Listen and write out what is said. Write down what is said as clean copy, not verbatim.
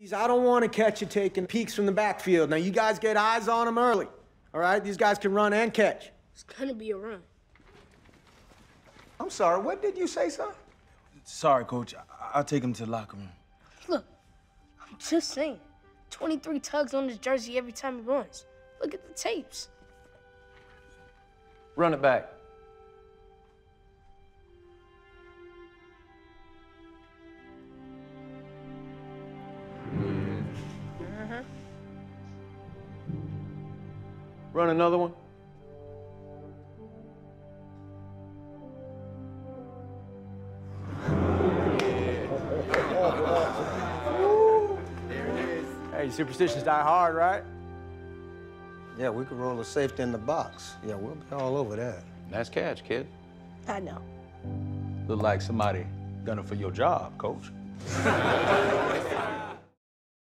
I don't want to catch you taking peeks from the backfield. Now, you guys get eyes on them early, all right? These guys can run and catch. It's gonna be a run. I'm sorry, what did you say, son? Sorry, Coach. I'll take him to the locker room. Look, I'm just saying. 23 tugs on his jersey every time he runs. Look at the tapes. Run it back. Run another one. Hey, superstitions die hard, right? Yeah, we could roll a safety in the box. Yeah, we'll be all over that. Nice catch, kid. I know. Look like somebody gunning for your job, Coach.